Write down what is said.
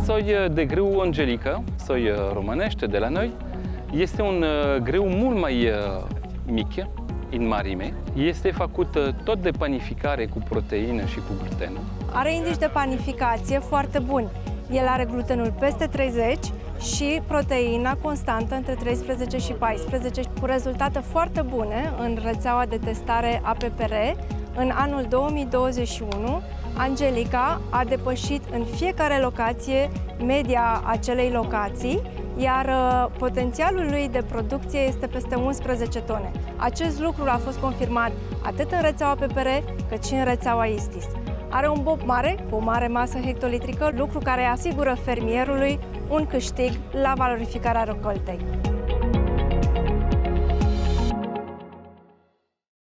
soi de grâu Angelica, soi românește de la noi. Este un grâu mult mai mic în mărime. Este făcut tot de panificare cu proteină și cu glutenul. Are indici de panificație foarte buni. El are glutenul peste 30 și proteina constantă între 13 și 14, cu rezultate foarte bune în rețeaua de testare APPR. În anul 2021, Angelica a depășit în fiecare locație media acelei locații, iar potențialul lui de producție este peste 11 tone. Acest lucru a fost confirmat atât în rețeaua APPR cât și în rețeaua ISTIS. Are un bob mare, cu o mare masă hectolitrică, lucru care asigură fermierului un câștig la valorificarea recoltei.